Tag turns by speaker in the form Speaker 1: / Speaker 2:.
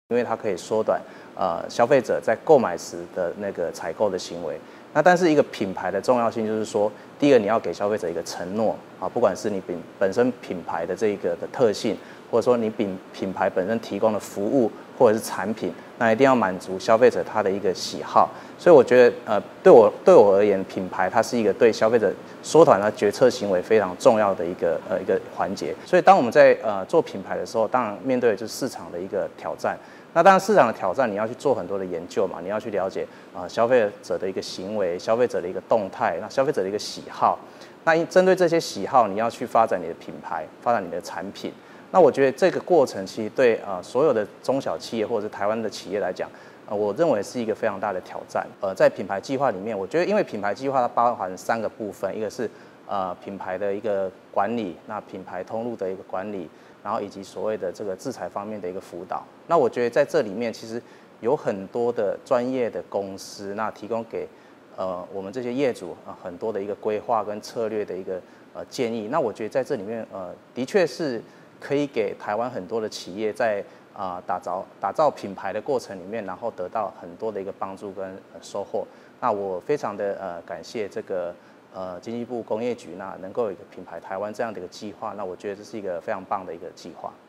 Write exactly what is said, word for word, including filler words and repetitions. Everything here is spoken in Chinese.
Speaker 1: 因为它可以缩短呃消费者在购买时的那个采购的行为。那但是一个品牌的重要性就是说，第一个你要给消费者一个承诺啊，不管是你本本身品牌的这个的特性，或者说你品品牌本身提供的服务或者是产品，那一定要满足消费者他的一个喜好。所以我觉得呃对我对我而言，品牌它是一个对消费者缩短了决策行为非常重要的一个呃一个环节。所以当我们在呃做品牌的时候，当然面对的就是市场的一个挑战。那当然，市场的挑战你要去做很多的研究嘛，你要去了解啊、呃、消费者的一个行为、消费者的一个动态，那消费者的一个喜好。那针对这些喜好，你要去发展你的品牌，发展你的产品。那我觉得这个过程其实对啊、呃、所有的中小企业或者是台湾的企业来讲，呃，我认为是一个非常大的挑战。呃，在品牌计划里面，我觉得因为品牌计划它包含三个部分，一个是呃品牌的一个管理，那品牌通路的一个管理。然后以及所谓的这个制裁方面的一个辅导，那我觉得在这里面其实有很多的专业的公司，那提供给呃我们这些业主啊、呃、很多的一个规划跟策略的一个呃建议。那我觉得在这里面呃的确是可以给台湾很多的企业在啊、呃、打造打造品牌的过程里面，然后得到很多的一个帮助跟、呃、收获。那我非常的呃感谢这个。呃，经济部工业局那能够有一个品牌台湾这样的一个计划，那我觉得这是一个非常棒的一个计划。